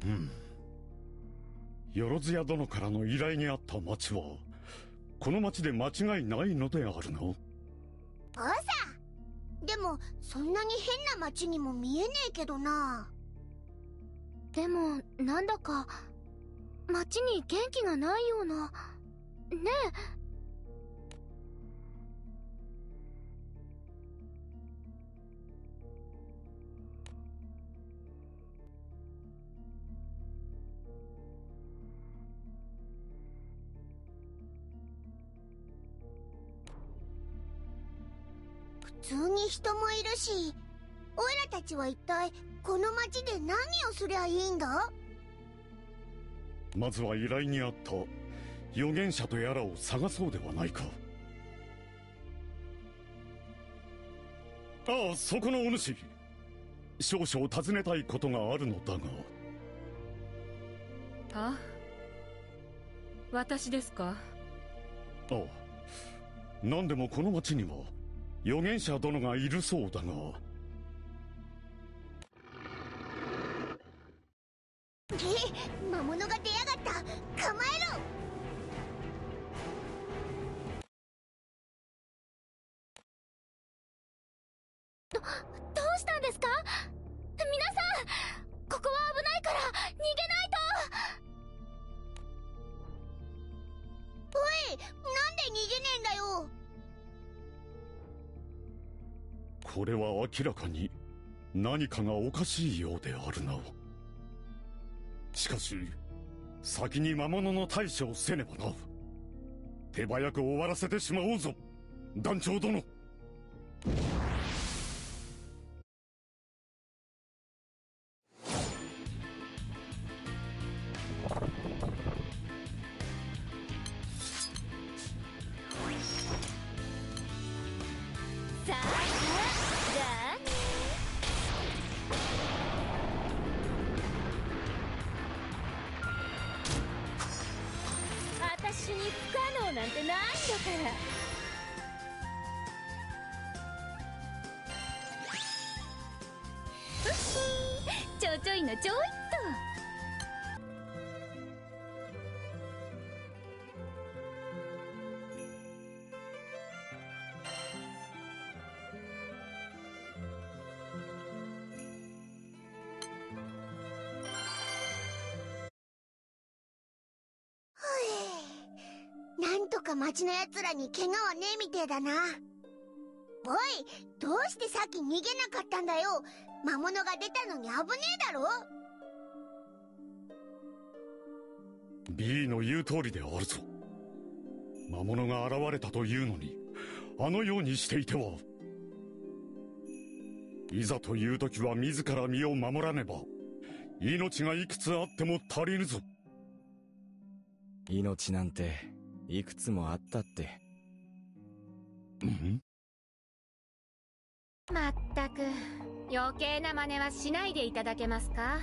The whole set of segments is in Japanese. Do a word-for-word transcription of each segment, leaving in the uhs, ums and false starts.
うん。よろずや殿からの依頼にあった町はこの町で間違いないのであるの？ あさ、でもそんなに変な町にも見えねえけどな。 でもなんだか町に元気がないような。ねえ。 普通に人もいるし、オイラたちは一体この町で何をすりゃいいんだ？ まずは依頼にあった預言者とやらを探そうではないか。ああ、そこのお主、少々尋ねたいことがあるのだが。 あ、私ですか？ ああ、何でもこの町には預言者殿がいるそうだが。 え、魔物が出やがった。構えろ。 ど、どうしたんですか？皆さん、ここは危ないから逃げないと。 おい、なんで逃げねえんだよ。 これは明らかに何かがおかしいようであるな。しかし先に魔物の対処をせねばな。手早く終わらせてしまおうぞ、団長殿。 私に不可能なんてないんだから。ちょちょいのちょいっと。 なんとか町のやつらに怪我はねえみてえだな。おい、どうしてさっき逃げなかったんだよ。魔物が出たのに危ねえだろ。 B の言う通りであるぞ。魔物が現れたというのにあのようにしていては。いざという時は自ら身を守らねば命がいくつあっても足りぬぞ。 命なんていくつもあったって。 ん？ まったく余計な真似はしないでいただけますか？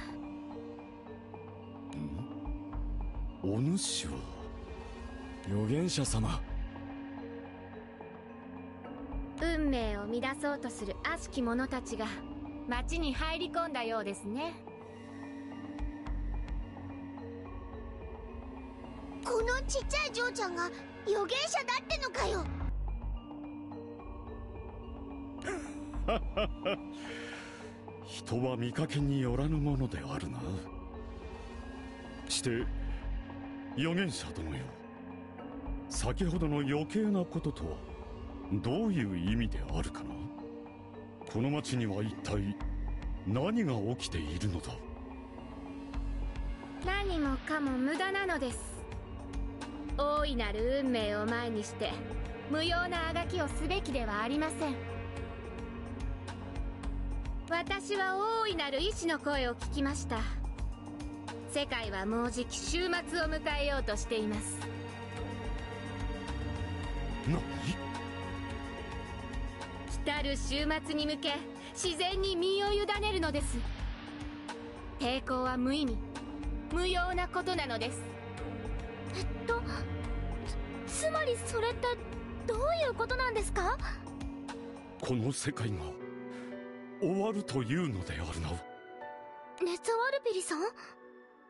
ん？お主は預言者様。 運命を乱そうとする悪しき者たちが町に入り込んだようですね。 このちっちゃい嬢ちゃんが預言者だってのかよ。 人は見かけによらぬものであるな。して預言者殿よ、先ほどの余計なこととはどういう意味であるかな。この町には一体何が起きているのだ。 何もかも無駄なのです。大いなる運命を前にして無用なあがきをすべきではありません。私は大いなる意志の声を聞きました。世界はもうじき終末を迎えようとしています。 何？ 来る週末に向け自然に身を委ねるのです。抵抗は無意味無用なことなのです。 えっとつ、つまりそれってどういうことなんですか？ この世界が終わるというのであるな。 ネザワルピリさん？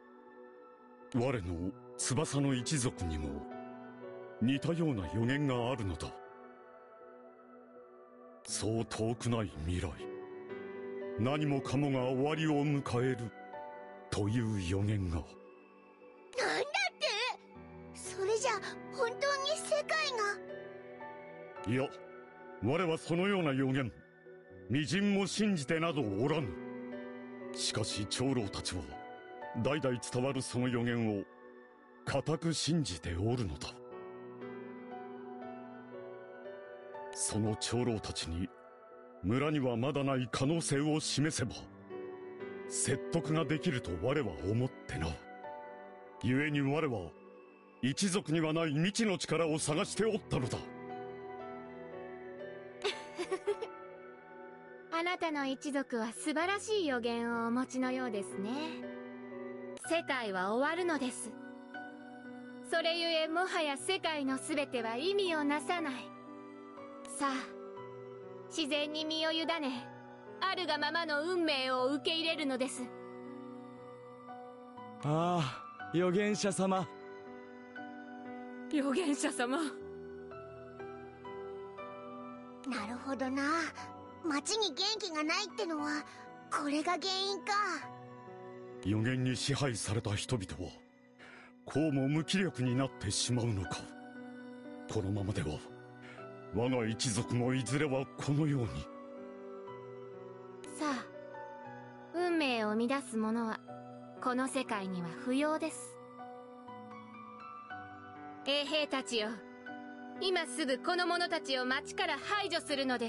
我の翼の一族にも似たような予言があるのだ。そう遠くない未来、何もかもが終わりを迎えるという予言が。 なんだって？それじゃ本当に世界が… いや、我はそのような予言微塵も信じてなどおらぬ。しかし長老たちは代々伝わるその予言を固く信じておるのだ。その長老たちに村にはまだない可能性を示せば説得ができると我は思ってな。故に我は一族にはない未知の力を探しておったのだ。 あなたの一族は素晴らしい予言をお持ちのようですね。世界は終わるのです。それゆえもはや世界の全ては意味をなさない。さあ、自然に身を委ね、あるがままの運命を受け入れるのです。 ああ、預言者様。 預言者様。 なるほどな。町に元気がないってのはこれが原因か。 予言に支配された人々はこうも無気力になってしまうのか。このままでは我が一族もいずれはこのように。 さあ、運命を乱す者はこの世界には不要です。衛兵たちよ、今すぐこの者たちを町から排除するのです。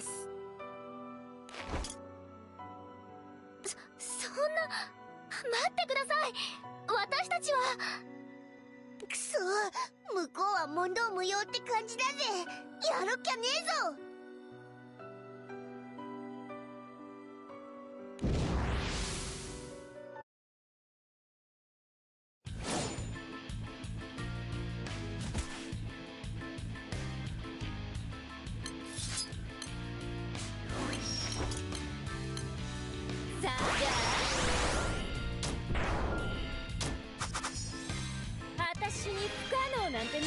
そ、そんな、待ってください。私たちは。 くそ、向こうは問答無用って感じだぜ。やるっきゃねえぞ。 さあじゃあ、私に不可能なんてないんだから。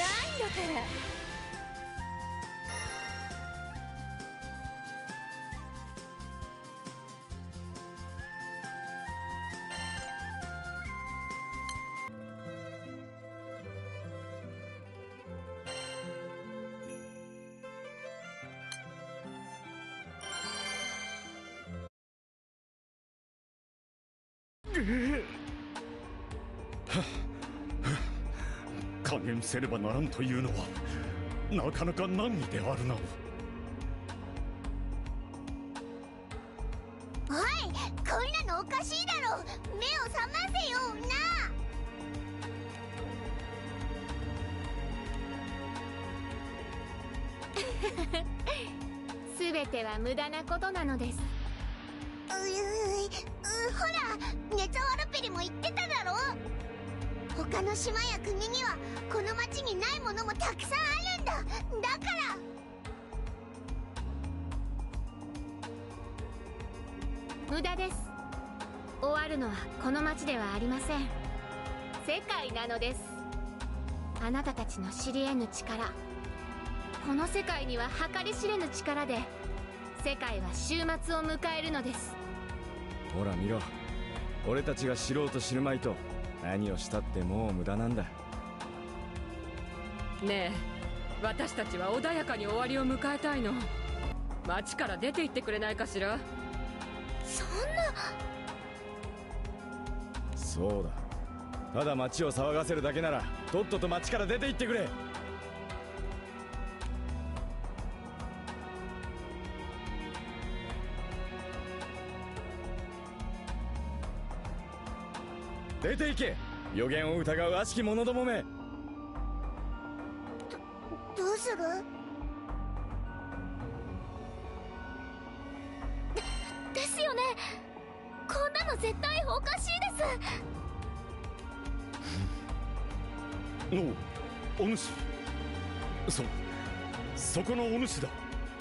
加減せねばならんというのはなかなか難儀であるな。 おい、こんなのおかしいだろ。目を覚ませよな。 全ては無駄なことなのです。 うううほら、ネツワルペリも言ってただろ。他の島や国にはこの町にないものもたくさんあるんだ。だから無駄です。終わるのはこの町ではありません。世界なのです。あなたたちの知り得ぬ力、この世界には計り知れぬ力で世界は終末を迎えるのです。 ほら見ろ、俺たちが知ろうと知るまいと何をしたってもう無駄なんだ。 ねえ、私たちは穏やかに終わりを迎えたいの。町から出て行ってくれないかしら。 そんな。 そうだ、ただ町を騒がせるだけならとっとと町から出て行ってくれ。出て行け、予言を疑う悪しき者どもめ。 どうする？ でですよね。こんなの絶対おかしいです。 おお主、そそこのお主だ。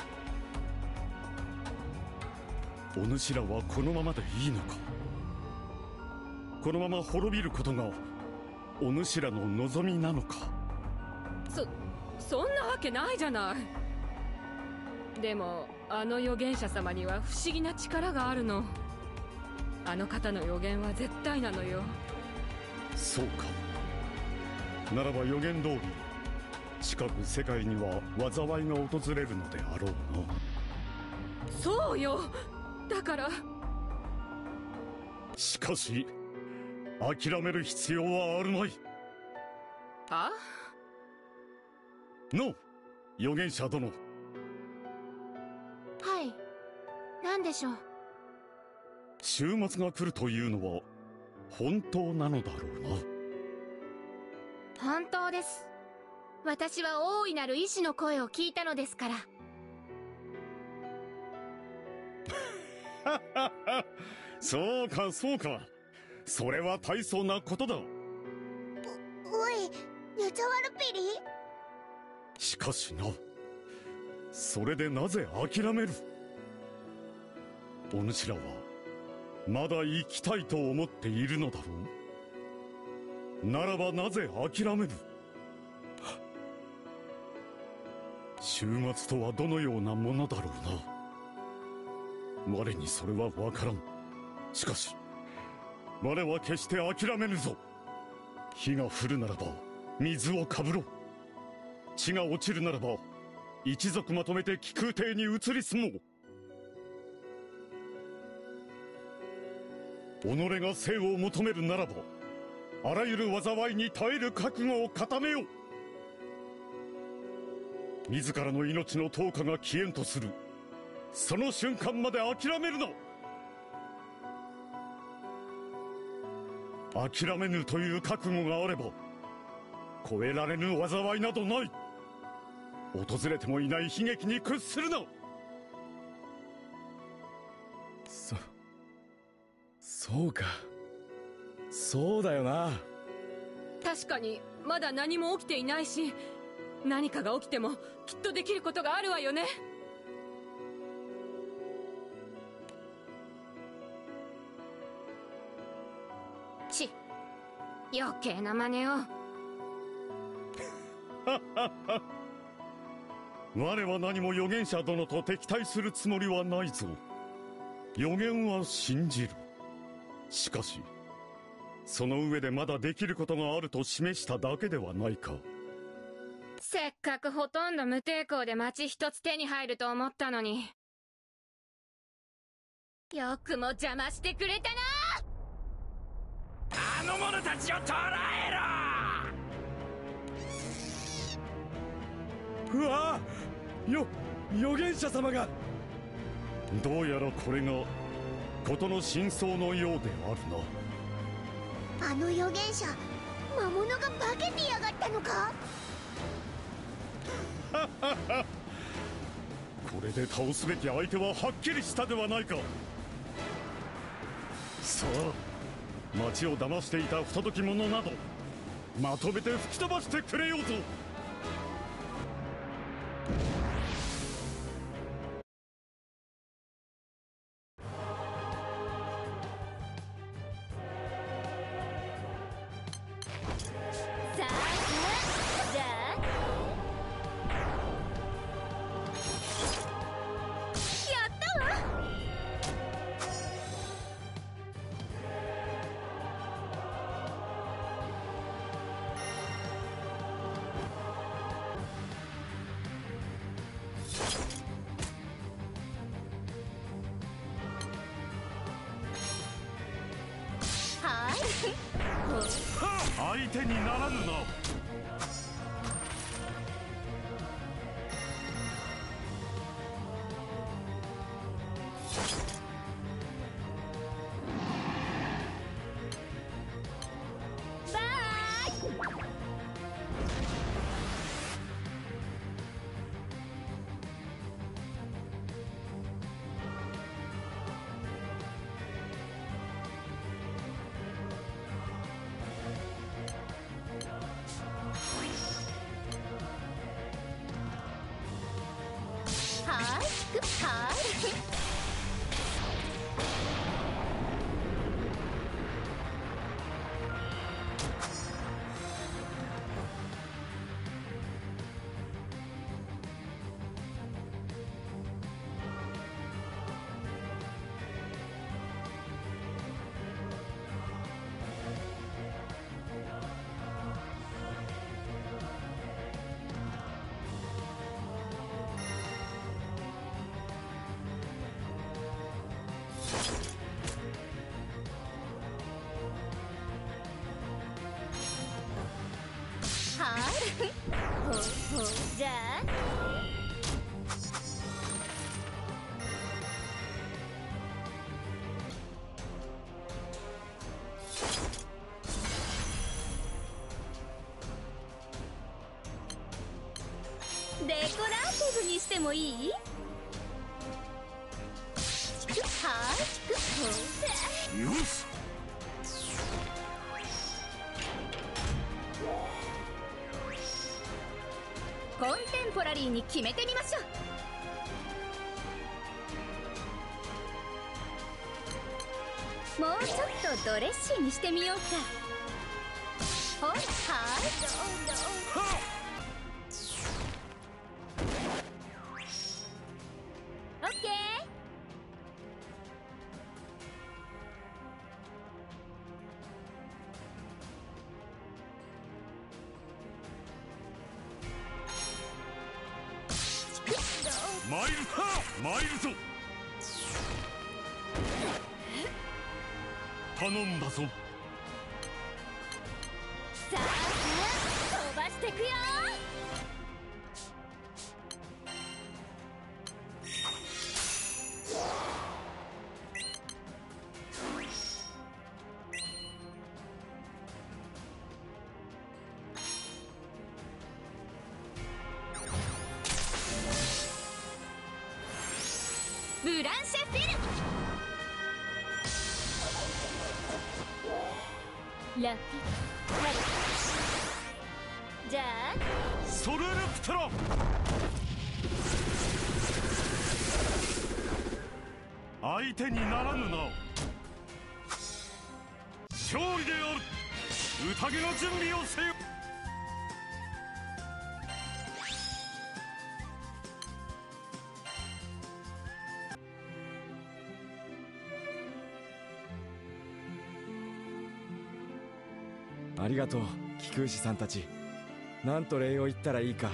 お主らはこのままでいいのか。このまま滅びることがお主らの望みなのか。 そそんなわけないじゃない。でもあの預言者様には不思議な力があるの。あの方の予言は絶対なのよ。 そうか。ならば予言通り近く世界には災いが訪れるのであろうな。 そうよ。だからしかし諦める必要はあるまい。 はの預言者殿。 はい、何でしょう。 週末が来るというのは本当なのだろうな。 本当です。私は大いなる意志の声を聞いたのですから。 そうかそうか、それは大層なことだ。 お、おい、ネザワルピリ。 しかしな、それでなぜ諦める。お主らはまだ生きたいと思っているのだろう。ならばなぜ諦める。終末とはどのようなものだろうな。我にそれは分からん。しかし我は決して諦めぬぞ。火が降るならば水をかぶろう。血が落ちるならば一族まとめて気空帝に移り住もう。己が生を求めるならばあらゆる災いに耐える覚悟を固めよう。自らの命の灯火が消えんとするその瞬間まで諦めるな。諦めぬという覚悟があれば越えられぬ災いなどない。訪れてもいない悲劇に屈するな。 そそうか、そうだよな。 確かにまだ何も起きていないし、何かが起きてもきっとできることがあるわよね。 ち、余計な真似を。 我は何も預言者殿と敵対するつもりはないぞ。予言は信じる。しかしその上でまだできることがあると示しただけではないか。 せっかくほとんど無抵抗で町一つ手に入ると思ったのに、よくも邪魔してくれたな。 あの者たちを捕らえろ。 うわあ、よ預言者様が。 どうやらこれが事の真相のようであるな。 あの預言者、魔物が化けてやがったのか。 これで倒すべき相手ははっきりしたではないか。さあ、町を騙していた不届き者などまとめて吹き飛ばしてくれようぞ。 さあじゃあやったわ。はい相手にならぬな。 バイ。はいはい。 ほうほう、じゃあデコラーティブにしてもいい？はーくほうよし。 コンテンポラリーに決めてみましょう。もうちょっとドレッシーにしてみようか。ほいはーい、オッケー。 参るか参るぞ。頼んだぞ。 さあ飛ばしてくよ。ブランシェ・フィルラピハル。じゃあソルエルプテラ。相手にならぬな。勝利である。宴の準備をせよ。 ありがとう貴空士さんたち。なんと礼を言ったらいいか。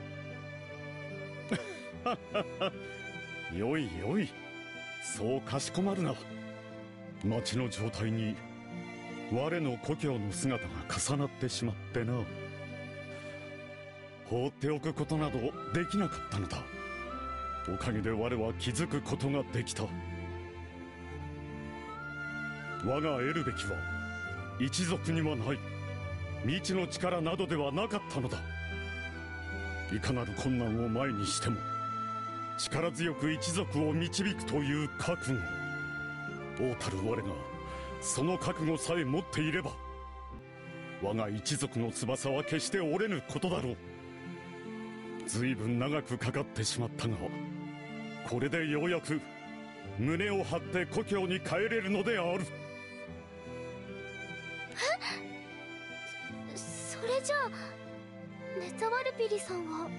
よいよい、そうかしこまるな。町の状態に我の故郷の姿が重なってしまってな。放っておくことなどできなかったのだ。おかげで我は気づくことができた。我が得るべきは一族にはない、未知の力などではなかったのだ。いかなる困難を前にしても力強く一族を導くという覚悟。王たる我がその覚悟さえ持っていれば、我が一族の翼は決して折れぬことだろう。随分長くかかってしまったが、これでようやく胸を張って故郷に帰れるのである。 それじゃあネザワルピリさんはも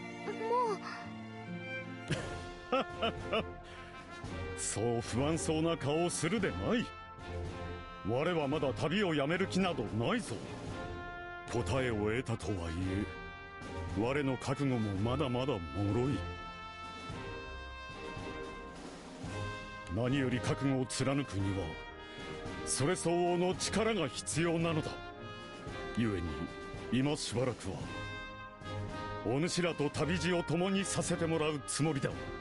うそう不安そうな顔をするでない。我はまだ旅をやめる気などないぞ。答えを得たとはいえ我の覚悟もまだまだ脆い。何より覚悟を貫くにはそれ相応の力が必要なのだ。故に今しばらくはお主らと旅路を共にさせてもらうつもりだ。